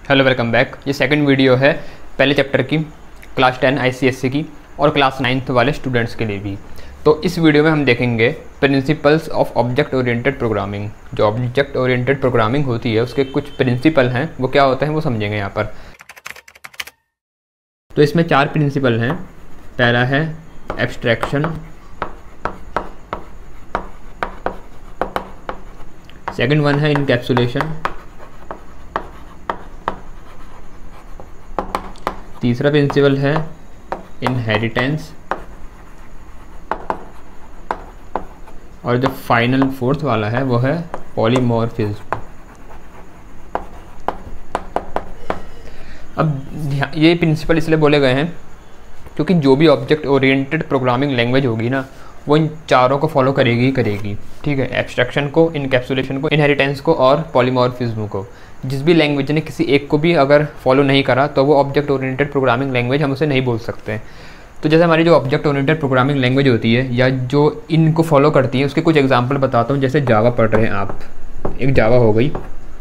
Hello welcome back. ये second video है पहले चैप्टर की, क्लास 10 आईसीएसई की और क्लास 9th वाले स्टूडेंट्स के लिए भी। तो इस वीडियो में हम देखेंगे principles of object oriented programming. जो ऑब्जेक्ट ओरिएंटेड प्रोग्रामिंग होती है उसके कुछ प्रिंसिपल हैं, वो क्या होते हैं वो समझेंगे यहाँ पर। तो इसमें 4 प्रिंसिपल हैं। पहला है एब्स्ट्रैक्शन, सेकंड वन है इनकैप्सुलेशन, तीसरा प्रिंसिपल है इनहेरिटेंस और जो फाइनल फोर्थ वाला है वो है पॉलीमॉर्फिज्म। अब ये प्रिंसिपल इसलिए बोले गए हैं क्योंकि जो भी ऑब्जेक्ट ओरिएंटेड प्रोग्रामिंग लैंग्वेज होगी ना, वो इन चारों को फॉलो करेगी ही करेगी। ठीक है, एब्स्ट्रैक्शन को, इनकैप्सुलेशन को, इनहेरिटेंस को और पॉलीमॉर्फिज्म को। जिस भी लैंग्वेज ने किसी एक को भी अगर फॉलो नहीं करा तो वो ऑब्जेक्ट ओरिएंटेड प्रोग्रामिंग लैंग्वेज हम उसे नहीं बोल सकते। तो जैसे हमारी जो ऑब्जेक्ट ओरिएंटेड प्रोग्रामिंग लैंग्वेज होती है या जो इनको फॉलो करती है, उसके कुछ एग्जांपल बताता हूँ। जैसे जावा पढ़ रहे हैं आप, एक जावा हो गई,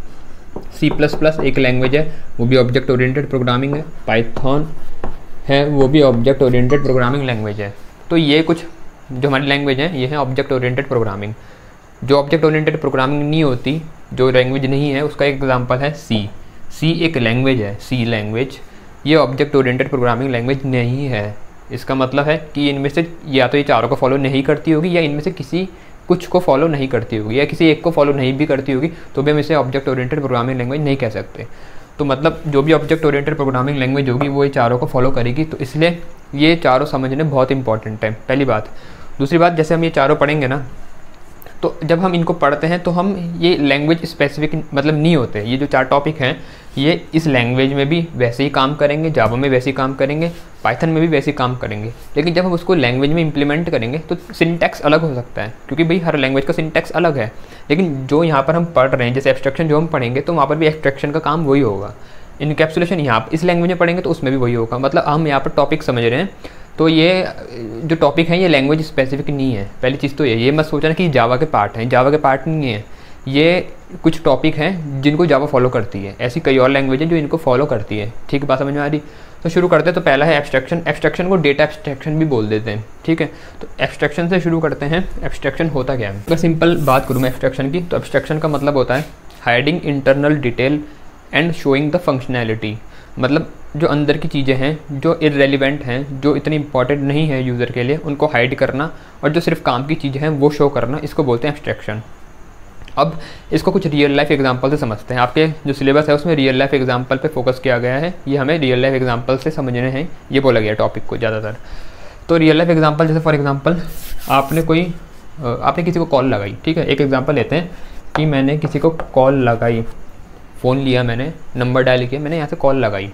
C++ एक लैंग्वेज है, वो भी ऑब्जेक्ट ओरिएंटेड प्रोग्रामिंग है, पाइथन है, वो भी ऑब्जेक्ट ओरिएंटेड प्रोग्रामिंग लैंग्वेज है। तो ये कुछ जो हमारी लैंग्वेज है ये है ऑब्जेक्ट ओरिएंटेड प्रोग्रामिंग। जो ऑब्जेक्ट ओरिएंटेड प्रोग्रामिंग नहीं होती, जो लैंग्वेज नहीं है, उसका एक एग्जांपल है सी एक लैंग्वेज है, सी लैंग्वेज। ये ऑब्जेक्ट ओरिएंटेड प्रोग्रामिंग लैंग्वेज नहीं है। इसका मतलब है कि इनमें से या तो ये चारों को फॉलो नहीं करती होगी या इनमें से किसी कुछ को फॉलो नहीं करती होगी या किसी एक को फॉलो नहीं भी करती होगी, तो भी हम इसे ऑब्जेक्ट ओरिएंटेड प्रोग्रामिंग लैंग्वेज नहीं कह सकते। तो मतलब जो भी ऑब्जेक्ट ओरिएंटेड प्रोग्रामिंग लैंग्वेज होगी वो ये चारों को फॉलो करेगी। तो इसलिए ये चारों समझने बहुत इंपॉर्टेंट है, पहली बात। दूसरी बात, जैसे हम ये चारों पढ़ेंगे ना, तो जब हम इनको पढ़ते हैं तो हम ये लैंग्वेज स्पेसिफिक मतलब नहीं होते। ये जो 4 टॉपिक हैं ये इस लैंग्वेज में भी वैसे ही काम करेंगे, जावा में वैसे ही काम करेंगे, पाइथन में भी वैसे ही काम करेंगे। लेकिन जब हम उसको लैंग्वेज में इम्प्लीमेंट करेंगे तो सिंटैक्स अलग हो सकता है, क्योंकि भाई हर लैंग्वेज का सिंटैक्स अलग है। लेकिन जो यहाँ पर हम पढ़ रहे हैं, जैसे एब्स्ट्रैक्शन जो हम पढ़ेंगे तो वहाँ पर भी एब्स्ट्रैक्शन का काम वही होगा। इनकैप्सुलेशन यहाँ इस लैंग्वेज में पढ़ेंगे तो उसमें भी वही होगा। मतलब हम यहाँ पर टॉपिक समझ रहे हैं। तो ये जो टॉपिक है ये लैंग्वेज स्पेसिफिक नहीं है। पहली चीज़ तो ये मत सोचना कि जावा के पार्ट हैं, जावा के पार्ट नहीं है। ये कुछ टॉपिक हैं जिनको जावा फॉलो करती है। ऐसी कई और लैंग्वेज हैं जो इनको फॉलो करती है। ठीक, बात समझ में आ रही? तो शुरू करते हैं। तो पहला है एब्स्ट्रैक्शन। एब्स्ट्रैक्शन को डेटा एब्स्ट्रैक्शन भी बोल देते हैं। ठीक है, तो एब्स्ट्रैक्शन से शुरू करते हैं। एब्स्ट्रैक्शन होता क्या है? अगर सिंपल बात करूँ मैं एब्स्ट्रैक्शन की, तो एब्स्ट्रैक्शन का मतलब होता है hiding internal detail and showing the functionality. मतलब जो अंदर की चीज़ें हैं जो इररेलेवेंट हैं, जो इतनी इंपॉर्टेंट नहीं है यूज़र के लिए, उनको हाइड करना, और जो सिर्फ काम की चीज़ें हैं वो शो करना, इसको बोलते हैं एब्स्ट्रैक्शन। अब इसको कुछ रियल लाइफ एग्जांपल से समझते हैं। आपके जो सिलेबस है उसमें रियल लाइफ एग्जांपल पे फोकस किया गया है। ये हमें रियल लाइफ एग्जांपल से समझने हैं, ये बोला गया टॉपिक को ज़्यादातर। तो रियल लाइफ एग्जांपल, जैसे फॉर एग्जांपल आपने किसी को कॉल लगाई। ठीक है, एक एग्जांपल लेते हैं कि मैंने किसी को कॉल लगाई, फ़ोन लिया, मैंने नंबर डायल किया, मैंने यहाँ से कॉल लगाई।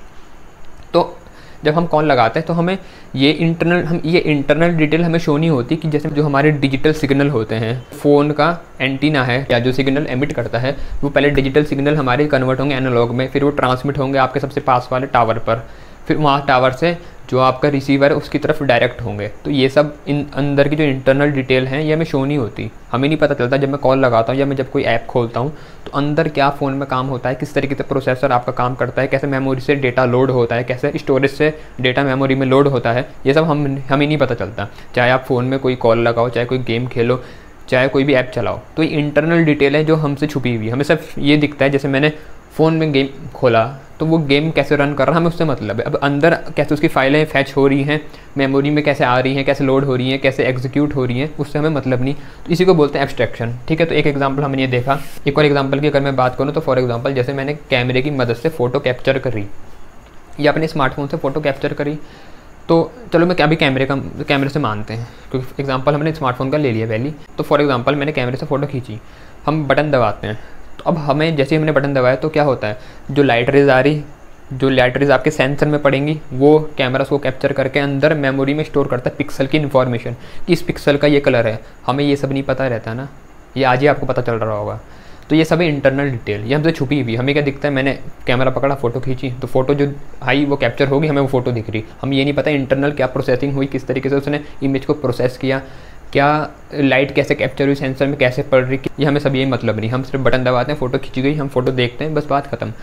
तो जब हम कॉल लगाते हैं तो हमें ये इंटरनल डिटेल हमें शो नहीं होती कि जैसे जो हमारे डिजिटल सिग्नल होते हैं, फ़ोन का एंटीना है या जो सिग्नल एमिट करता है, वो पहले डिजिटल सिग्नल हमारे कन्वर्ट होंगे एनालॉग में, फिर वो ट्रांसमिट होंगे आपके सबसे पास वाले टावर पर, फिर वहाँ टावर से जो आपका रिसीवर है उसकी तरफ डायरेक्ट होंगे। तो ये सब इन अंदर की जो इंटरनल डिटेल हैं ये हमें शो नहीं होती, हमें नहीं पता चलता। जब मैं कॉल लगाता हूँ या मैं जब कोई ऐप खोलता हूँ तो अंदर क्या फ़ोन में काम होता है, किस तरीके से प्रोसेसर आपका काम करता है, कैसे मेमोरी से डेटा लोड होता है, कैसे स्टोरेज से डेटा मेमोरी में लोड होता है, ये सब हमें नहीं पता चलता। चाहे आप फ़ोन में कोई कॉल लगाओ, चाहे कोई गेम खेलो, चाहे कोई भी ऐप चलाओ, तो ये इंटरनल डिटेल है जो हमसे छुपी हुई है। हमें सिर्फ ये दिखता है, जैसे मैंने फ़ोन में गेम खोला तो वो गेम कैसे रन कर रहा है हमें उससे मतलब है। अब अंदर कैसे उसकी फाइलें फैच हो रही हैं, मेमोरी में कैसे आ रही हैं, कैसे लोड हो रही हैं, कैसे एग्जीक्यूट हो रही हैं, उससे हमें मतलब नहीं। तो इसी को बोलते हैं एब्स्ट्रैक्शन। ठीक है, तो एक एग्जांपल हमने ये देखा। एक और एग्जांपल की अगर मैं बात करूँ तो फॉर एग्जांपल जैसे मैंने कैमरे की मदद से फ़ोटो कैप्चर करी या अपने स्मार्टफोन से फ़ोटो कैप्चर करी, तो चलो मैं अभी कैमरे से मानते हैं, क्योंकि एग्जांपल हमने स्मार्टफोन का ले लिया पहली। तो फॉर एग्जांपल मैंने कैमरे से फ़ोटो खींची, हम बटन दबाते हैं। तो अब हमें जैसे हमने बटन दबाया तो क्या होता है, जो लाइट रेज आ रही, जो लाइट रेज आपके सेंसर में पड़ेंगी, वो कैमरा उसको कैप्चर करके अंदर मेमोरी में स्टोर करता है पिक्सल की इन्फॉर्मेशन कि इस पिक्सल का ये कलर है। हमें ये सब नहीं पता रहता ना, ये आज ही आपको पता चल रहा होगा। तो ये सब इंटरनल डिटेल, ये हमसे छुपी हुई। हमें क्या दिखता है, मैंने कैमरा पकड़ा, फ़ोटो खींची, तो फ़ोटो जो आई वो कैप्चर होगी, हमें वो फ़ोटो दिख रही। हम ये नहीं पता इंटरनल क्या प्रोसेसिंग हुई, किस तरीके से उसने इमेज को प्रोसेस किया, क्या लाइट कैसे कैप्चर हुई, सेंसर में कैसे पड़ रही, ये हमें सब यही मतलब नहीं। हम सिर्फ बटन दबाते हैं, फ़ोटो खींची गई, हम फ़ोटो देखते हैं, बस बात ख़त्म।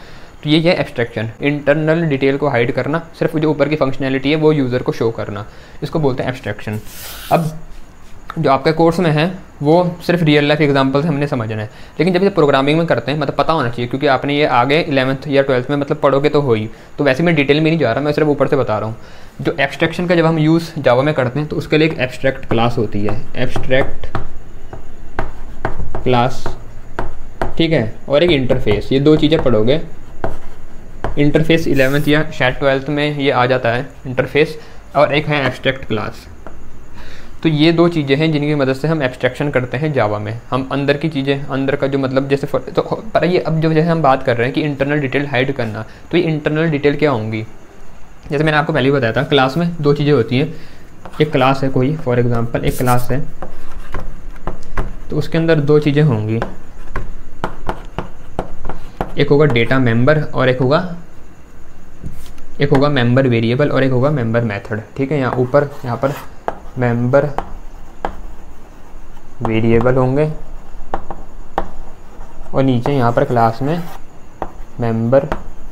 तो ये है एब्स्ट्रैक्शन, इंटरनल डिटेल को हाइड करना, सिर्फ जो ऊपर की फंक्शनैलिटी है वो यूज़र को शो करना, इसको बोलते हैं एब्स्ट्रैक्शन। अब जो आपके कोर्स में है वो सिर्फ रियल लाइफ एग्जांपल से हमने समझना है, लेकिन जब ये प्रोग्रामिंग में करते हैं मतलब पता होना चाहिए, क्योंकि आपने ये आगे 11th या 12th में मतलब पढ़ोगे तो हो ही, तो वैसे मैं डिटेल में नहीं जा रहा, मैं सिर्फ ऊपर से बता रहा हूँ। जो एब्स्ट्रैक्शन का जब हम यूज़ जावा में करते हैं तो उसके लिए एक एब्स्ट्रैक्ट क्लास होती है, एब्स्ट्रैक्ट क्लास, ठीक है, और एक इंटरफेस, ये दो चीज़ें पढ़ोगे। इंटरफेस 11th या शायद 12th में ये आ जाता है इंटरफेस, और एक है एब्स्ट्रैक्ट क्लास। तो ये दो चीज़ें हैं जिनकी मदद से हम एब्स्ट्रैक्शन करते हैं जावा में। हम अंदर की चीज़ें, अंदर का जो मतलब जैसे तो पर ये अब जो जैसे हम बात कर रहे हैं कि इंटरनल डिटेल हाइड करना, तो ये इंटरनल डिटेल क्या होंगी, जैसे मैंने आपको पहले ही बताया था, क्लास में दो चीज़ें होती हैं। एक क्लास है कोई, फॉर एग्जांपल एक क्लास है, तो उसके अंदर दो चीज़ें होंगी, एक होगा डेटा मेंबर और एक होगा मेंबर वेरिएबल और एक होगा मेंबर मेथड, ठीक है। यहाँ पर मेंबर वेरिएबल होंगे और नीचे यहाँ पर क्लास में मेंबर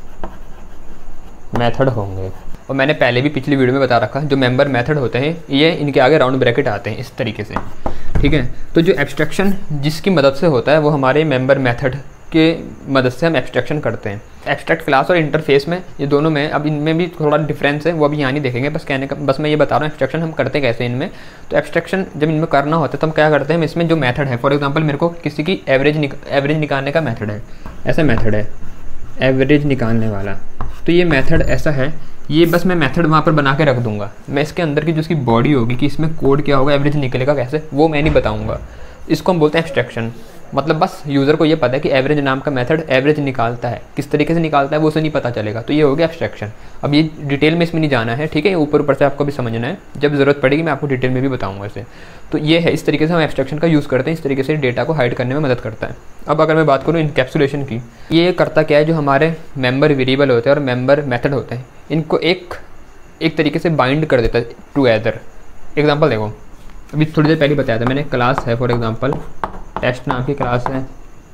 मेथड होंगे। और मैंने पहले भी पिछली वीडियो में बता रखा, जो मेंबर मेथड होते हैं ये इनके आगे राउंड ब्रैकेट आते हैं इस तरीके से, ठीक है। तो जो एब्स्ट्रैक्शन जिसकी मदद से होता है वो हमारे मेंबर मेथड के मदद से हम एब्स्ट्रैक्शन करते हैं। एब्स्ट्रैक्ट क्लास और इंटरफेस में ये दोनों में, अब इनमें भी थोड़ा डिफरेंस है, वो अभी यहाँ नहीं देखेंगे, बस मैं ये बता रहा हूँ एब्स्ट्रैक्शन हम करते कैसे इनमें। तो एब्स्ट्रैक्शन जब इनमें करना होता है तो हम क्या करते हैं, हम इसमें जो मेथड है, फॉर एग्जांपल मेरे को किसी की एवरेज निकालने का मेथड है, ऐसा मेथड है एवरेज निकालने वाला, तो ये मेथड ऐसा है, ये बस मैं मेथड वहाँ पर बना के रख दूंगा। मैं इसके अंदर की जो इसकी बॉडी होगी कि इसमें कोड क्या होगा, एवरेज निकलेगा कैसे, वो मैं नहीं बताऊँगा। इसको हम बोलते हैं एब्स्ट्रैक्शन। मतलब बस यूज़र को ये पता है कि एवरेज नाम का मेथड एवरेज निकालता है, किस तरीके से निकालता है वो उसे नहीं पता चलेगा, तो ये हो गया एब्स्ट्रैक्शन। अब ये डिटेल में इसमें नहीं जाना है, ठीक है, ऊपर से आपको भी समझना है, जब ज़रूरत पड़ेगी मैं आपको डिटेल में भी बताऊंगा इसे। तो ये है, इस तरीके से हम एब्स्ट्रैक्शन का यूज़ करते हैं, इस तरीके से डेटा को हाइड करने में मदद करता है। अब अगर मैं बात करूँ इनकैप्सुलेशन की, ये करता क्या है, जो हमारे मेंबर वेरिएबल होते हैं और मेंबर मेथड होते हैं, इनको एक तरीके से बाइंड कर देता है टुगेदर। एग्जाम्पल देखो, अभी थोड़ी देर पहले बताया था मैंने, क्लास है फॉर एग्जांपल, टेस्ट नाम की क्लास है,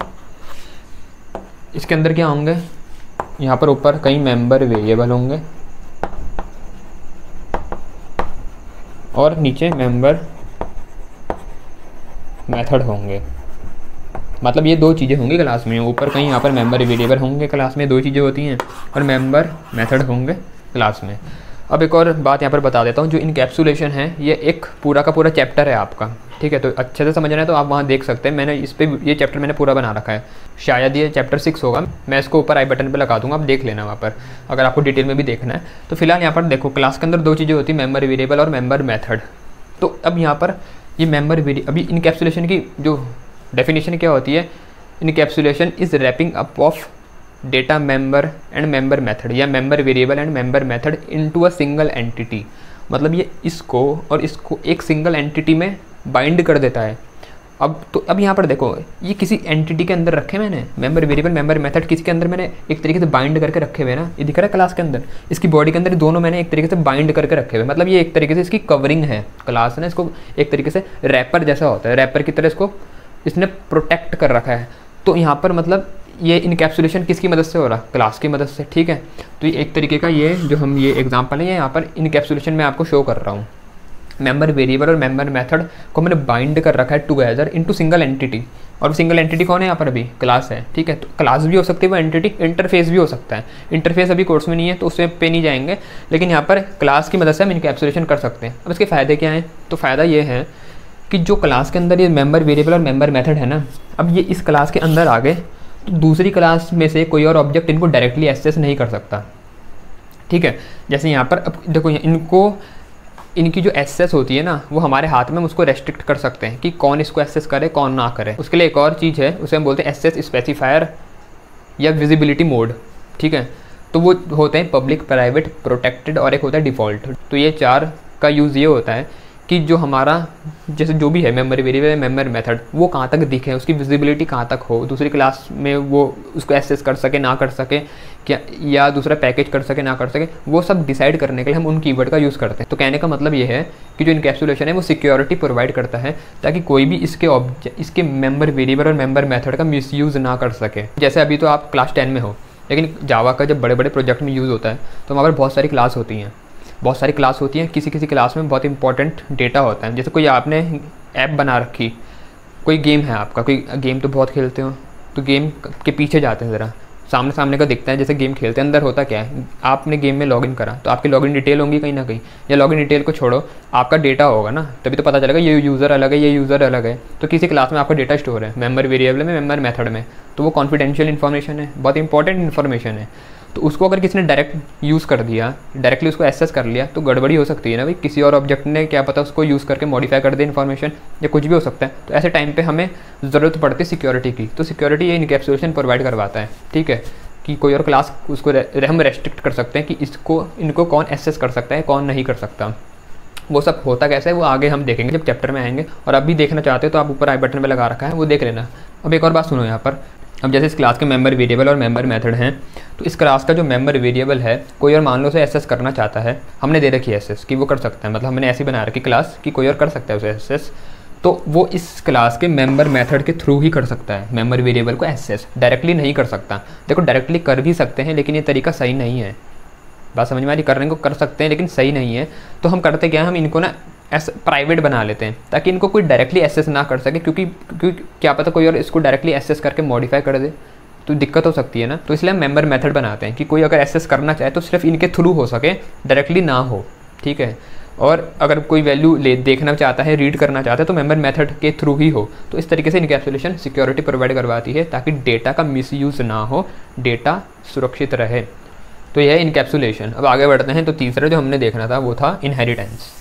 इसके अंदर क्या होंगे, यहाँ पर ऊपर कई मेंबर वेरिएबल होंगे और नीचे मेंबर मेथड होंगे। मतलब ये दो चीज़ें होंगी क्लास में, ऊपर कहीं यहाँ पर मेंबर वेरिएबल होंगे, क्लास में दो चीज़ें होती हैं, और मेंबर मेथड होंगे क्लास में। अब एक और बात यहाँ पर बता देता हूँ, जो इनकैप्सुलेशन है ये एक पूरा का पूरा चैप्टर है आपका, ठीक है। तो अच्छे से समझना है तो आप वहाँ देख सकते हैं, मैंने इस पर ये चैप्टर मैंने पूरा बना रखा है, शायद ये चैप्टर 6 होगा, मैं इसको ऊपर आई बटन पे लगा दूंगा, आप देख लेना वहाँ पर अगर आपको डिटेल में भी देखना है। तो फिलहाल यहाँ पर देखो, क्लास के अंदर दो चीज़ें होती हैं, मेंबर वेरिएबल और मेंबर मेथड। तो अब यहाँ पर ये मेंबर अभी इनकैप्सुलेशन की जो डेफिनेशन क्या होती है, encapsulation is wrapping up of data member and member method या member variable and member method into a single entity. मतलब ये इसको और इसको एक सिंगल एंटिटी में बाइंड कर देता है। अब यहाँ पर देखो, ये किसी एंटिटी के अंदर रखे मैंने, मेंबर वेरिएबल मेंबर मेथड किसी के अंदर मैंने एक तरीके से बाइंड करके रखे हुए ना, ये दिख रहा है क्लास के अंदर, इसकी बॉडी के अंदर दोनों मैंने एक तरीके से बाइंड करके रखे हुए। मतलब ये एक तरीके से इसकी कवरिंग है, क्लास ने इसको एक तरीके से रैपर जैसा होता है, रैपर की तरह इसको इसने प्रोटेक्ट कर रखा है। तो यहाँ पर मतलब ये इनकैप्सुलेशन किसकी मदद से हो रहा है, क्लास की मदद से, ठीक है। तो ये एक तरीके का ये जो हम ये एग्जांपल है, ये यहाँ पर इनकैप्सुलेशन में आपको शो कर रहा हूँ। मेंबर वेरिएबल और मेंबर मेथड को मैंने बाइंड कर रखा है टुगेदर इनटू सिंगल एंटिटी, और सिंगल एंटिटी कौन है यहाँ पर, अभी क्लास है, ठीक है। तो क्लास भी हो सकती है वो एंटिटी, इंटरफेस भी हो सकता है। इंटरफेस अभी कोर्स में नहीं है तो उसमें पे नहीं जाएंगे, लेकिन यहाँ पर क्लास की मदद से हम इनकैप्सुलेशन कर सकते हैं। अब इसके फ़ायदे क्या हैं, तो फ़ायदा ये है कि जो क्लास के अंदर ये मेंबर वेरिएबल और मेंबर मेथड है ना, अब ये इस क्लास के अंदर आ गए तो दूसरी क्लास में से कोई और ऑब्जेक्ट इनको डायरेक्टली एक्सेस नहीं कर सकता, ठीक है। जैसे यहाँ पर अब देखो, इनकी जो एक्सेस होती है ना, वो हमारे हाथ में, हम उसको रेस्ट्रिक्ट कर सकते हैं कि कौन इसको एक्सेस करे कौन ना करे। उसके लिए एक और चीज़ है, उसे हम बोलते हैं एक्सेस स्पेसिफायर या विजिबिलिटी मोड, ठीक है। तो वो होते हैं पब्लिक, प्राइवेट, प्रोटेक्टेड और एक होता है डिफ़ॉल्ट। तो ये चार का यूज़ ये होता है कि जो हमारा जैसे जो भी है मेंबर वेरिएबल मेंबर मेथड, वो कहाँ तक दिखे, उसकी विजिबिलिटी कहाँ तक हो, दूसरी क्लास में वो उसको एक्सेस कर सके ना कर सके, क्या या दूसरा पैकेज कर सके ना कर सके, वो सब डिसाइड करने के लिए हम उन कीवर्ड का यूज़ करते हैं। तो कहने का मतलब ये है कि जो इनकैप्सुलेशन है वो सिक्योरिटी प्रोवाइड करता है ताकि कोई भी इसके मेंबर वेरिएबल और मेंबर मेथड का मिसयूज़ ना कर सके। जैसे अभी तो आप क्लास 10 में हो, लेकिन जावा का जब बड़े बड़े प्रोजेक्ट में यूज़ होता है तो वहाँ पर बहुत सारी क्लास होती हैं, बहुत सारी क्लास होती हैं। किसी किसी क्लास में बहुत इंपॉर्टेंट डेटा होता है। जैसे कोई आपने ऐप बना रखी, कोई गेम है आपका, कोई गेम तो बहुत खेलते हो, तो गेम के पीछे जाते हैं ज़रा, सामने सामने का दिखता है जैसे गेम खेलते हैं, अंदर होता क्या है, आपने गेम में लॉगिन करा तो आपकी लॉगिन डिटेल होंगी कहीं ना कहीं, या लॉगिन डिटेल को छोड़ो आपका डेटा होगा ना, तभी तो पता चलेगा ये यूज़र अलग है, ये यूज़र अलग है। तो किसी क्लास में आपका डेटा स्टोर है, मेंबर वेरिएबल में, मेंबर मेथड में, तो वो कॉन्फिडेंशियल इन्फॉर्मेशन है, बहुत इंपॉर्टेंट इन्फॉर्मेशन है। तो उसको अगर किसी ने डायरेक्ट यूज़ कर दिया, डायरेक्टली उसको एक्सेस कर लिया, तो गड़बड़ी हो सकती है ना भाई, किसी और ऑब्जेक्ट ने क्या पता उसको यूज़ करके मॉडिफाई कर दे इन्फॉर्मेशन, या कुछ भी हो सकता है। तो ऐसे टाइम पे हमें ज़रूरत पड़ती है सिक्योरिटी की। तो सिक्योरिटी ये इनकैप्सुलेशन प्रोवाइड करवाता है, ठीक है, कि कोई और क्लास उसको हम रेस्ट्रिक्ट कर सकते हैं कि इनको कौन एक्सेस कर सकता है, कौन नहीं कर सकता। वो सब होता कैसे है वो आगे हम देखेंगे जब चैप्टर में आएंगे। और अभी देखना चाहते हो तो आप ऊपर आई बटन पे लगा रखा है, वो देख लेना। अब एक और बात सुनो यहाँ पर, अब जैसे इस क्लास के मेंबर वेरिएबल और मेंबर मेथड हैं, तो इस क्लास का जो मेंबर वेरिएबल है कोई और मान लो उसे एक्सेस करना चाहता है, हमने दे रखी है एक्सेस कि वो कर सकता है, मतलब हमने ऐसी बना रखी क्लास कि कोई और कर सकता है उसे एक्सेस, तो वो इस क्लास के मेंबर मेथड के थ्रू ही कर सकता है मेंबर वेरिएबल को एक्सेस, डायरेक्टली नहीं कर सकता। देखो डायरेक्टली कर भी सकते हैं लेकिन ये तरीका सही नहीं है, बात समझ में आ रही, करने को कर सकते हैं लेकिन सही नहीं है। तो हम करते क्या है, हम इनको ना प्राइवेट बना लेते हैं ताकि इनको कोई डायरेक्टली एक्सेस ना कर सके, क्योंकि क्या पता कोई और इसको डायरेक्टली एक्सेस करके मॉडिफाई कर दे तो दिक्कत हो सकती है ना। तो इसलिए हम मेंबर मेथड बनाते हैं कि कोई अगर एक्सेस करना चाहे तो सिर्फ इनके थ्रू हो सके, डायरेक्टली ना हो, ठीक है। और अगर कोई वैल्यू देखना चाहता है, रीड करना चाहता है तो मेंबर मेथड के थ्रू ही हो। तो इस तरीके से इनकैप्सुलेशन सिक्योरिटी प्रोवाइड करवाती है ताकि डेटा का मिसयूज़ ना हो, डेटा सुरक्षित रहे। तो यह है इनकैप्सुलेशन। अब आगे बढ़ते हैं। तो तीसरा जो हमने देखना था वो था इनहेरिटेंस।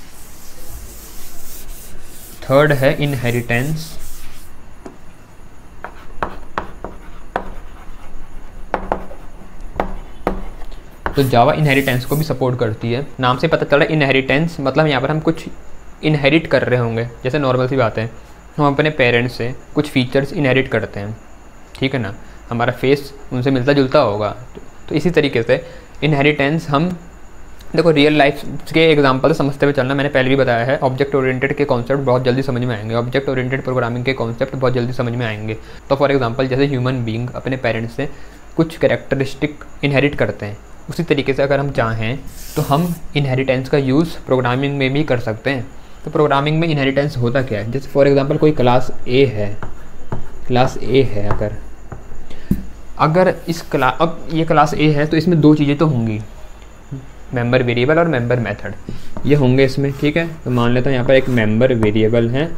थर्ड है इनहेरिटेंस। तो जावा इनहेरिटेंस को भी सपोर्ट करती है। नाम से पता चल रहा है इनहेरिटेंस मतलब यहाँ पर हम कुछ इनहेरिट कर रहे होंगे। जैसे नॉर्मल सी बात है, हम अपने पेरेंट्स से कुछ फीचर्स इनहेरिट करते हैं, ठीक है ना, हमारा फेस उनसे मिलता जुलता होगा। तो इसी तरीके से इनहेरिटेंस हम देखो रियल लाइफ के एग्जांपल से समझते हुए चलना। मैंने पहले भी बताया है ऑब्जेक्ट ओरिएंटेड के कॉन्सेप्ट बहुत जल्दी समझ में आएंगे, ऑब्जेक्ट ओरिएंटेड प्रोग्रामिंग के कॉन्सेप्ट बहुत जल्दी समझ में आएंगे। तो फॉर एग्जांपल जैसे ह्यूमन बीइंग अपने पेरेंट्स से कुछ कैरेक्टरिस्टिक इनहेरिट करते हैं, उसी तरीके से अगर हम चाहें तो हम इनहेरिटेंस का यूज़ प्रोग्रामिंग में भी कर सकते हैं। तो प्रोग्रामिंग में इनहेरिटेंस होता क्या है, जैसे फॉर एग्जांपल कोई क्लास ए है, क्लास ए है, अगर इस क्लास, अब ये क्लास ए है तो इसमें दो चीज़ें तो होंगी, मेंबर वेरिएबल और मेंबर मेथड, ये होंगे इसमें, ठीक है। तो मान लेता हूँ यहाँ पर एक मेंबर वेरिएबल है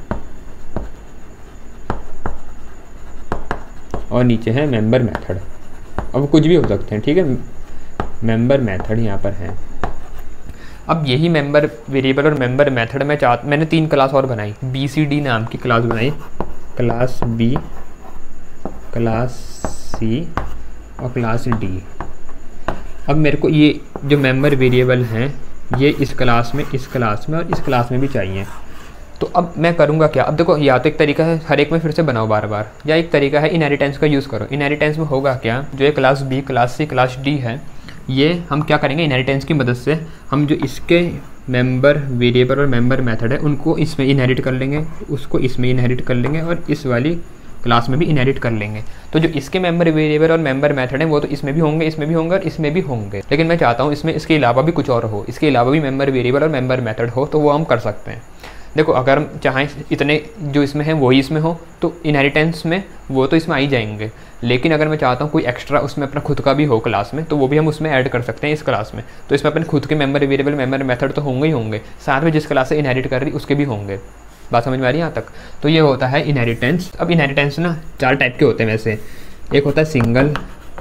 और नीचे है मेंबर मेथड। अब कुछ भी हो सकते हैं, ठीक है, मेंबर मेथड यहाँ पर है। अब यही मेंबर वेरिएबल और मेंबर मेथड में मैंने 3 क्लास और बनाई, BCD नाम की क्लास बनाई, क्लास B, क्लास C और क्लास D। अब मेरे को ये जो मेंबर वेरिएबल हैं ये इस क्लास में, इस क्लास में और इस क्लास में भी चाहिए। तो अब मैं करूँगा क्या, अब देखो या तो एक तरीका है हर एक में फिर से बनाओ बार बार, या एक तरीका है इनहेरिटेंस का यूज़ करो। इनहेरिटेंस में होगा क्या, जो ये class B, class C, class D है, ये हम क्या करेंगे, इनहेरिटेंस की मदद से हम जो इसके मेंबर वेरिएबल और मेंबर मेथड है उनको इसमें इनहेरिट कर लेंगे, उसको इसमें इनहेरिट कर लेंगे और इस वाली क्लास में भी इनहेरिट कर लेंगे। तो जो इसके मेंबर वेरिएबल और मेंबर मेथड हैं वो तो इसमें भी होंगे, इसमें भी होंगे और इसमें भी होंगे। लेकिन मैं चाहता हूँ इसमें इसके अलावा भी कुछ और हो, इसके अलावा भी मेंबर वेरिएबल और मेंबर मेथड हो, तो वो हम कर सकते हैं। देखो अगर हम चाहें इतने जो इसमें हैं वही इसमें हो तो इनहेरिटेंस में वो तो इसमें आ ही जाएंगे। लेकिन अगर मैं चाहता हूँ कोई एक्स्ट्रा उसमें अपना खुद का भी हो क्लास में, तो वो भी हम उसमें ऐड कर सकते हैं इस क्लास में। तो इसमें अपने खुद के मेंबर वेरिएबल, मेंबर मेथड तो होंगे ही होंगे, साथ में जिस क्लास से इनहेरिट कर रही उसके भी होंगे। बात समझ में आ रही है यहाँ तक। तो ये होता है इनहेरिटेंस। अब इनहेरिटेंस ना 4 टाइप के होते हैं वैसे। एक होता है सिंगल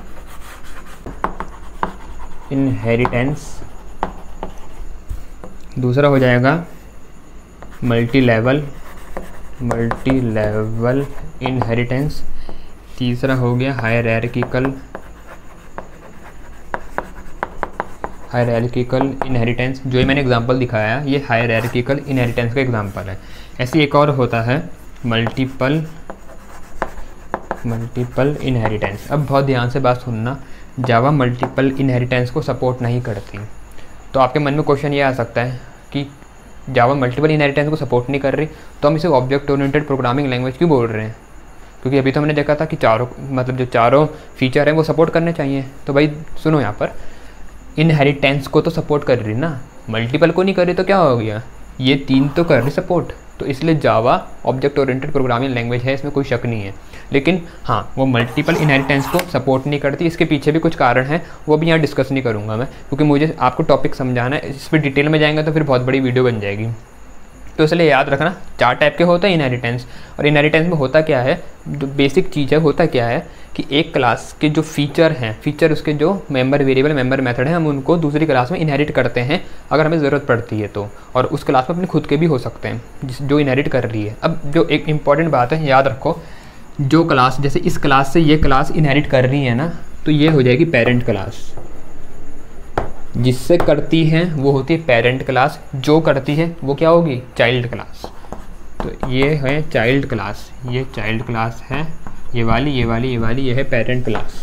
इनहेरिटेंस, दूसरा हो जाएगा मल्टी लेवल इनहेरिटेंस, तीसरा हो गया हायरार्किकल इनहेरिटेंस। जो ये मैंने एग्जांपल दिखाया है ये हायरार्किकल इनहेरिटेंस का एग्जांपल है। ऐसे एक और होता है मल्टीपल इनहेरिटेंस। अब बहुत ध्यान से बात सुनना, जावा मल्टीपल इनहेरिटेंस को सपोर्ट नहीं करती। तो आपके मन में क्वेश्चन ये आ सकता है कि जावा मल्टीपल इनहेरिटेंस को सपोर्ट नहीं कर रही तो हम इसे ऑब्जेक्ट ओरिएंटेड प्रोग्रामिंग लैंग्वेज क्यों बोल रहे हैं। क्योंकि अभी तो हमने देखा था कि चारों मतलब जो चारों फीचर हैं वो सपोर्ट करने चाहिए। तो भाई सुनो, यहाँ पर इनहेरिटेंस को तो सपोर्ट कर रही ना, मल्टीपल को नहीं कर रही, तो क्या हो गया, ये 3 तो कर रही सपोर्ट। तो इसलिए Java object oriented programming language है, इसमें कोई शक नहीं है। लेकिन हाँ, वो मल्टीपल इनहेरिटेंस को सपोर्ट नहीं करती। इसके पीछे भी कुछ कारण है, वो भी यहाँ डिस्कस नहीं करूँगा मैं, क्योंकि मुझे आपको टॉपिक समझाना है। इस पर डिटेल में जाएंगे तो फिर बहुत बड़ी वीडियो बन जाएगी। तो इसलिए याद रखना 4 टाइप के होते हैं इनहेरिटेंस। और इनहेरिटेंस में होता क्या है, जो बेसिक चीज़ है, होता क्या है कि एक क्लास के जो फीचर हैं, फीचर उसके जो मेंबर वेरिएबल मेंबर मेथड हैं, हम उनको दूसरी क्लास में इनहेरिट करते हैं अगर हमें ज़रूरत पड़ती है तो। और उस क्लास में अपने खुद के भी हो सकते हैं जो इनहेरिट कर रही है। अब जो एक इंपॉर्टेंट बात है, याद रखो, जो क्लास जैसे इस क्लास से ये क्लास इनहेरिट कर रही है ना, तो ये हो जाएगी पेरेंट क्लास। जिससे करती है वो होती है पेरेंट क्लास, जो करती है वो क्या होगी, चाइल्ड क्लास। तो ये है चाइल्ड क्लास, ये चाइल्ड क्लास है, ये वाली ये वाली ये वाली, ये है पेरेंट क्लास।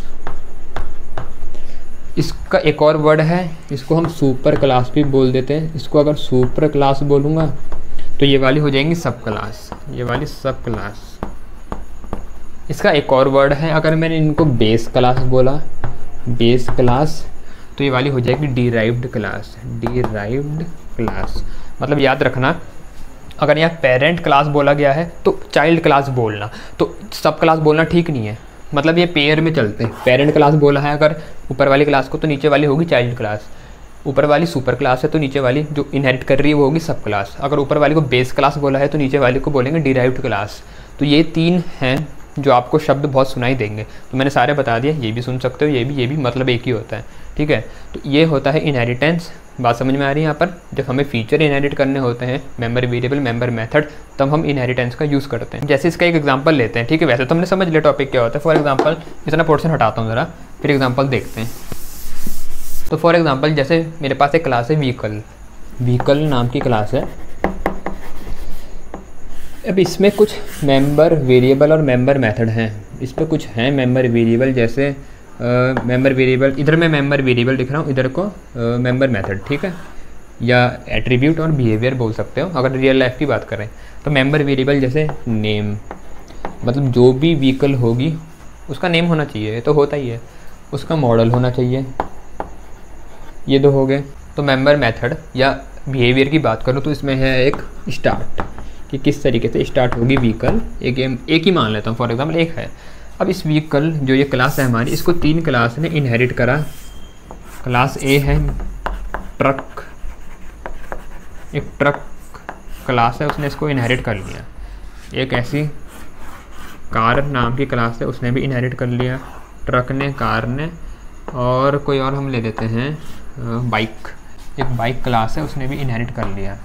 इसका एक और वर्ड है, इसको हम सुपर क्लास भी बोल देते हैं। इसको अगर सुपर क्लास बोलूँगा तो ये वाली हो जाएंगी सब क्लास, ये वाली सब क्लास। इसका एक और वर्ड है, अगर मैंने इनको बेस क्लास बोला, बेस क्लास, तो ये वाली हो जाएगी डिराइव्ड क्लास, डिराइव्ड क्लास। मतलब याद रखना, अगर यहाँ पेरेंट क्लास बोला गया है तो चाइल्ड क्लास बोलना, तो सब क्लास बोलना ठीक नहीं है। मतलब ये पेयर में चलते हैं। पेरेंट क्लास बोला है अगर ऊपर वाली क्लास को, तो नीचे वाली होगी चाइल्ड क्लास। ऊपर वाली सुपर क्लास है तो नीचे वाली जो इनहेरिट कर रही है वो होगी सब क्लास। अगर ऊपर वाली को बेस क्लास बोला है तो नीचे वाली को बोलेंगे डिराइव्ड क्लास। तो ये 3 हैं जो आपको शब्द बहुत सुनाई देंगे। तो मैंने सारे बता दिए, ये भी सुन सकते हो, ये भी मतलब एक ही होता है, ठीक है। तो ये होता है इनहेरिटेंस। बात समझ में आ रही है यहाँ पर? जब हमें फीचर इनहेरिट करने होते हैं, मेंबर वेरिएबल मेंबर मेथड, तब हम इनहेरिटेंस का यूज़ करते हैं। जैसे इसका एक एग्जांपल लेते हैं, ठीक है। वैसे तो हमने समझ लिया टॉपिक क्या होता है। फॉर एग्जांपल इतना पोर्शन हटाता हूँ ज़रा, फिर एग्जांपल देखते हैं। तो फॉर एग्जांपल जैसे मेरे पास एक क्लास है व्हीकल, व्हीकल नाम की क्लास है। अब इसमें कुछ मेंबर वेरिएबल और मेंबर मेथड हैं। इस पर कुछ हैं मेंबर वेरिएबल, जैसे मेंबर वेरिएबल, इधर मैं मेंबर वेरिएबल लिख रहा हूँ, इधर को मेंबर मेथड, ठीक है, या एट्रीब्यूट और बिहेवियर बोल सकते हो अगर रियल लाइफ की बात करें। तो मेंबर वेरिएबल जैसे नेम, मतलब जो भी व्हीकल होगी उसका नेम होना चाहिए, ये तो होता ही है। उसका मॉडल होना चाहिए, ये 2 हो गए। तो मेंबर मेथड या बिहेवियर की बात करूँ तो इसमें है एक स्टार्ट, कि किस तरीके से स्टार्ट होगी व्हीकल। एक ही मान लेता हूँ, फॉर एग्जांपल एक है। अब इस व्हीकल जो ये क्लास है हमारी, इसको 3 क्लास ने इनहेरिट करा। क्लास ए है ट्रक, एक ट्रक क्लास है, उसने इसको इनहेरिट कर लिया। एक ऐसी कार नाम की क्लास है, उसने भी इनहेरिट कर लिया, ट्रक ने, कार ने। और कोई और हम ले लेते हैं, बाइक, एक बाइक क्लास है, उसने भी इनहेरिट कर लिया।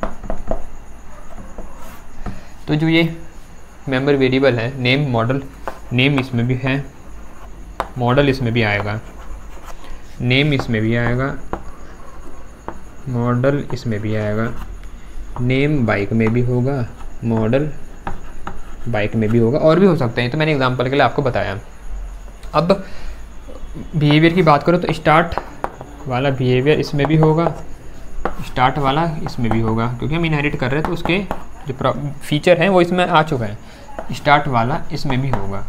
तो जो ये मेंबर वेरिएबल है, नेम, मॉडल, नेम इसमें भी है, मॉडल इसमें भी आएगा, नेम इसमें भी आएगा, मॉडल इसमें भी आएगा, नेम बाइक में भी होगा, मॉडल बाइक में भी होगा, और भी हो सकते हैं। तो मैंने एग्जांपल के लिए आपको बताया। अब बिहेवियर की बात करो तो स्टार्ट वाला बिहेवियर इसमें भी होगा, स्टार्ट वाला इसमें भी होगा, क्योंकि हम इनहेरिट कर रहे हैं तो उसके जो फीचर हैं वो इसमें आ चुका है। स्टार्ट वाला इसमें भी होगा।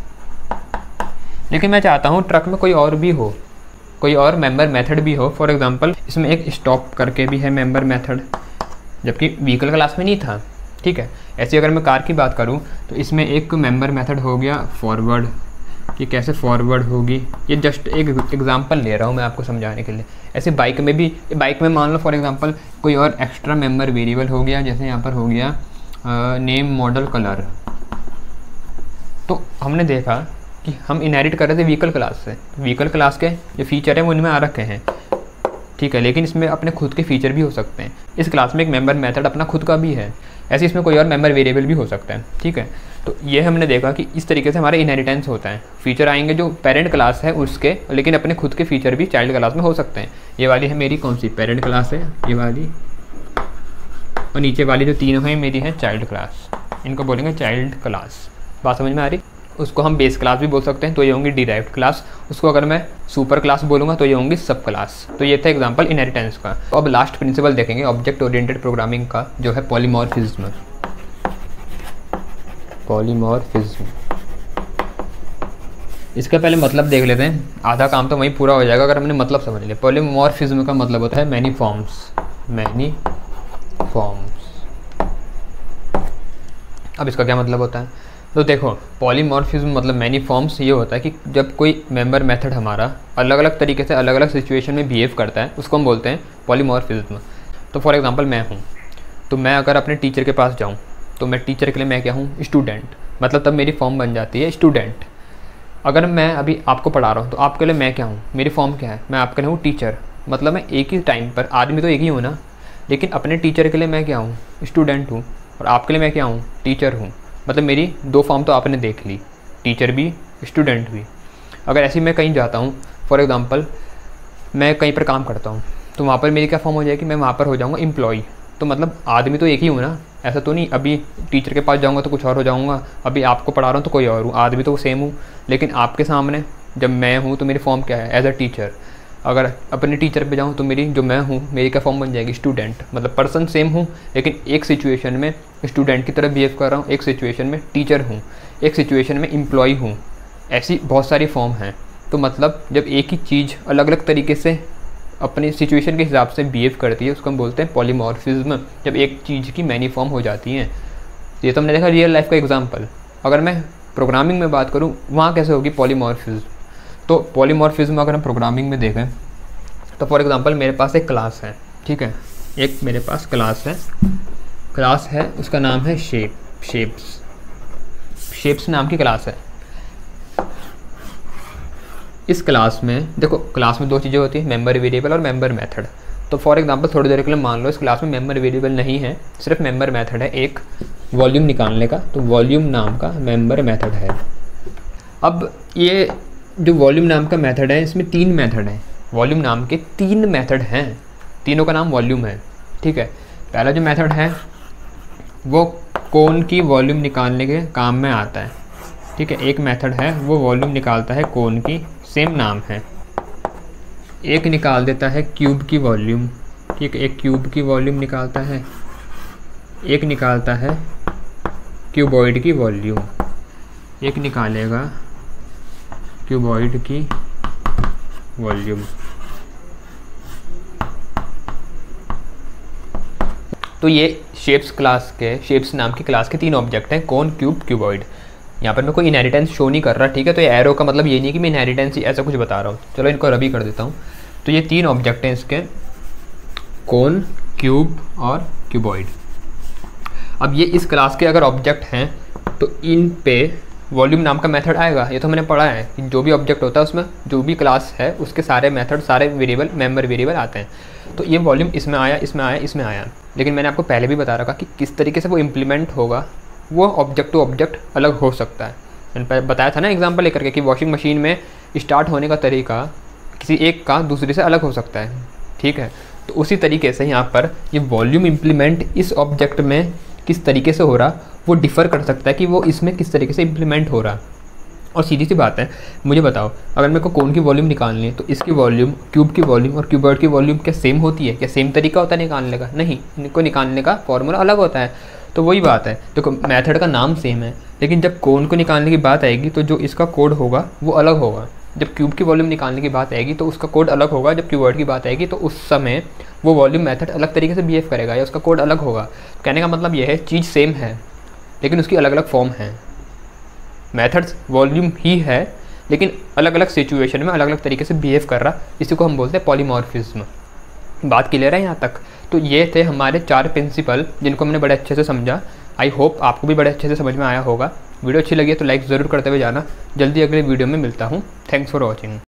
लेकिन मैं चाहता हूँ ट्रक में कोई और भी हो, कोई और मेंबर मेथड भी हो। फॉर एग्जांपल इसमें एक स्टॉप करके भी है मेंबर मेथड, जबकि व्हीकल क्लास में नहीं था, ठीक है। ऐसे अगर मैं कार की बात करूँ तो इसमें एक मेंबर मेथड हो गया फॉरवर्ड, कि कैसे फॉरवर्ड होगी। ये जस्ट एक एग्जांपल ले रहा हूँ मैं आपको समझाने के लिए। ऐसे बाइक में भी, बाइक में मान लो फॉर एग्जांपल कोई और एक्स्ट्रा मेंबर वेरिएबल हो गया, जैसे यहाँ पर हो गया नेम, मॉडल, कलर। तो हमने देखा कि हम इनहेरिट कर रहे थे व्हीकल क्लास से, व्हीकल क्लास के जो फीचर हैं वो इनमें आ रखे हैं, ठीक है। लेकिन इसमें अपने खुद के फीचर भी हो सकते हैं। इस क्लास में एक मेंबर मेथड अपना खुद का भी है, ऐसे इसमें कोई और मेंबर वेरिएबल भी हो सकता है, ठीक है। तो ये हमने देखा कि इस तरीके से हमारा इनहेरिटेंस होता है। फीचर आएंगे जो पेरेंट क्लास है उसके, लेकिन अपने खुद के फीचर भी चाइल्ड क्लास में हो सकते हैं। ये वाली है मेरी कौन सी, पेरेंट क्लास है ये वाली, और नीचे वाली जो 3 है मेरी है चाइल्ड क्लास, इनको बोलेंगे चाइल्ड क्लास। बात समझ में आ रही? उसको हम बेस क्लास भी बोल सकते हैं, तो ये होंगी डिराइव्ड क्लास। उसको अगर मैं सुपर क्लास बोलूँगा तो ये होंगी सब क्लास। तो ये था एग्जांपल इनहेरिटेंस का। तो अब लास्ट प्रिंसिपल देखेंगे ऑब्जेक्ट ओरिएंटेड प्रोग्रामिंग का, जो है पॉलीमॉर्फिज्म। पॉलीमॉर्फिज्म इसका पहले मतलब देख लेते हैं, आधा काम तो वहीं पूरा हो जाएगा अगर हमने मतलब समझ लिया। पॉलीमॉर्फिज्म का मतलब होता है मैनी फॉर्म्स, मैनी फॉर्म्स। अब इसका क्या मतलब होता है, तो देखो पॉलीमॉर्फिज्म मतलब मैनी फॉर्म्स ये होता है कि जब कोई मेंबर मेथड हमारा अलग अलग तरीके से अलग अलग सिचुएशन में बिहेव करता है उसको हम बोलते हैं पॉलीमॉर्फिज्म। तो फॉर एग्जांपल मैं हूँ, तो मैं अगर अपने टीचर के पास जाऊँ तो मैं टीचर के लिए मैं क्या हूँ, स्टूडेंट, मतलब तब मेरी फॉर्म बन जाती है स्टूडेंट। अगर मैं अभी आपको पढ़ा रहा हूँ तो आपके लिए मैं क्या हूँ, मेरी फॉर्म क्या है, मैं आपके लिए हूँ टीचर, मतलब मैं एक ही टाइम पर, आदमी तो एक ही हूँ ना, लेकिन अपने टीचर के लिए मैं क्या हूँ, स्टूडेंट हूँ, और आपके लिए मैं क्या हूँ, टीचर हूँ। मतलब मेरी दो फॉर्म तो आपने देख ली, टीचर भी स्टूडेंट भी। अगर ऐसे मैं कहीं जाता हूँ, फॉर एग्ज़ाम्पल मैं कहीं पर काम करता हूँ, तो वहाँ पर मेरी क्या फॉर्म हो जाएगी, मैं वहाँ पर हो जाऊँगा एम्प्लॉय। तो मतलब आदमी तो एक ही हूँ ना, ऐसा तो नहीं अभी टीचर के पास जाऊँगा तो कुछ और हो जाऊँगा, अभी आपको पढ़ा रहा हूँ तो कोई और हूँ, आदमी तो सेम हूँ। लेकिन आपके सामने जब मैं हूँ तो मेरी फॉर्म क्या है, एज अ टीचर। अगर अपने टीचर पे जाऊँ तो मेरी जो मैं हूँ मेरी क्या फॉर्म बन जाएगी, स्टूडेंट। मतलब पर्सन सेम हूँ लेकिन एक सिचुएशन में स्टूडेंट की तरह बिहेव कर रहा हूँ, एक सिचुएशन में टीचर हूँ, एक सिचुएशन में एम्प्लॉय हूँ। ऐसी बहुत सारी फॉर्म हैं। तो मतलब जब एक ही चीज़ अलग अलग तरीके से अपनी सिचुएशन के हिसाब से बिहेव करती है उसको हम बोलते हैं पॉलीमॉर्फिज्म, जब एक चीज़ की मैनी फॉर्म हो जाती हैं। ये तो हमने देखा रियल लाइफ का एग्जांपल। अगर मैं प्रोग्रामिंग में बात करूँ वहाँ कैसे होगी पॉलीमॉर्फिज्म। तो पॉलीमॉर्फिज्म अगर हम प्रोग्रामिंग में देखें तो फॉर एग्जांपल मेरे पास एक क्लास है, ठीक है, एक मेरे पास क्लास है, उसका नाम है शेप्स नाम की क्लास है। इस क्लास में देखो, क्लास में दो चीज़ें होती हैं, मेंबर वेरिएबल और मेंबर मेथड। तो फॉर एग्जांपल थोड़ी देर के लिए मान लो इस क्लास में मेंबर वेरिएबल नहीं है, सिर्फ मेंबर मेथड है एक वॉल्यूम निकालने का, तो वॉल्यूम नाम का मेंबर मेथड है। अब ये जो वॉल्यूम नाम का मेथड है इसमें 3 मेथड हैं, वॉल्यूम नाम के 3 मेथड हैं, तीनों का नाम वॉल्यूम है, ठीक है। पहला जो मेथड है वो कोन की वॉल्यूम निकालने के काम में आता है, ठीक है। एक मेथड है वो वॉल्यूम निकालता है कोन की, सेम नाम है। एक निकाल देता है क्यूब की वॉल्यूम, ठीक है, एक क्यूब की वॉल्यूम निकालता है, एक निकालता है क्यूबॉइड की वॉल्यूम, एक निकालेगा क्यूबॉइड की वॉल्यूम। तो ये शेप्स नाम की क्लास के 3 ऑब्जेक्ट हैं, कोन, क्यूब, क्यूबॉइड। यहाँ पर मैं कोई इनहेरिटेंस शो नहीं कर रहा, ठीक है। तो ये एरो का मतलब ये नहीं कि मैं इनहेरिटेंस ऐसा कुछ बता रहा हूँ, चलो इनको रबी कर देता हूँ। तो ये 3 ऑब्जेक्ट हैं इसके, कोन, क्यूब और क्यूबॉइड। अब ये इस क्लास के अगर ऑब्जेक्ट हैं तो इन पे वॉल्यूम नाम का मेथड आएगा। ये तो हमने पढ़ा है कि जो भी ऑब्जेक्ट होता है उसमें जो भी क्लास है उसके सारे मेथड, सारे वेरिएबल, मेंबर वेरिएबल आते हैं। तो ये वॉल्यूम इसमें आया, इसमें आया, इसमें आया। लेकिन मैंने आपको पहले भी बता रखा कि किस तरीके से वो इम्प्लीमेंट होगा, वो ऑब्जेक्ट टू ऑब्जेक्ट अलग हो सकता है। मैंने बताया था ना एग्जांपल लेकर के कि वॉशिंग मशीन में स्टार्ट होने का तरीका किसी एक का दूसरे से अलग हो सकता है, ठीक है। तो उसी तरीके से यहाँ पर ये वॉल्यूम इम्प्लीमेंट इस ऑब्जेक्ट में किस तरीके से हो रहा वो डिफ़र कर सकता है कि वो इसमें किस तरीके से इम्प्लीमेंट हो रहा। और सीधी सी बात है, मुझे बताओ अगर मेरे को कोन की वॉल्यूम निकालनी है तो इसकी वॉल्यूम, क्यूब की वॉल्यूम और क्यूबॉइड की वॉल्यूम क्या सेम होती है? क्या सेम तरीका होता है निकालने का? नहीं, इनको निकालने का फॉर्मूला अलग होता है। तो वही बात है, देखो मेथड का नाम सेम है लेकिन जब कोन को निकालने की बात आएगी तो जो इसका कोड होगा वो अलग होगा। जब क्यूब की वॉल्यूम निकालने की बात आएगी तो उसका कोड अलग होगा। जब क्यूबॉइड की बात आएगी तो उस समय वो वॉल्यूम मेथड अलग तरीके से बिहेव करेगा या उसका कोड अलग होगा। कहने का मतलब यह है चीज़ सेम है लेकिन उसकी अलग अलग फॉर्म है। मेथड्स वॉल्यूम ही है लेकिन अलग अलग सिचुएशन में अलग अलग तरीके से बिहेव कर रहा, इसी को हम बोलते हैं पॉलीमॉर्फिज्म। बात क्लियर है यहाँ तक? तो ये थे हमारे 4 प्रिंसिपल जिनको हमने बड़े अच्छे से समझा। आई होप आपको भी बड़े अच्छे से समझ में आया होगा। वीडियो अच्छी लगी है तो लाइक ज़रूर करते हुए जाना। जल्दी अगले वीडियो में मिलता हूँ। Thanks for watching.